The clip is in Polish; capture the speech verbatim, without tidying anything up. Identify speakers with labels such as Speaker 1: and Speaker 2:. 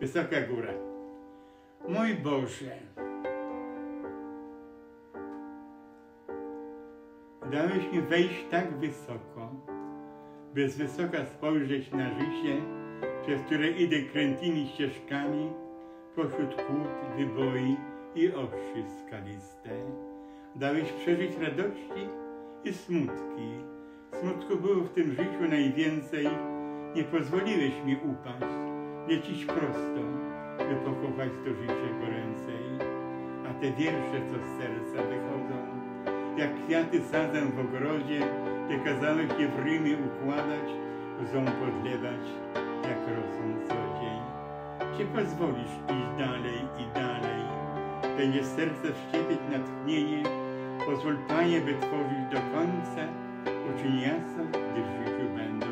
Speaker 1: Wysoka góra. Mój Boże, dałeś mi wejść tak wysoko, by z wysoka spojrzeć na życie, przez które idę krętymi ścieżkami, pośród kłód, wyboi i oszy skaliste. Dałeś przeżyć radości i smutki. Smutku było w tym życiu najwięcej. Nie pozwoliłeś mi upaść, lecieć prosto, by pokochać to życie goręcej. A te wiersze, co z serca wychodzą, jak kwiaty sadzę w ogrodzie, Ty kazałeś je w rymie układać, łzą podlewać, jak rosą co dzień. Czy pozwolisz iść dalej i dalej? Będzie serce wszczepić natchnienie. Pozwól, Panie, by tworzyć do końca, uczyń jasno, gdy w życiu będą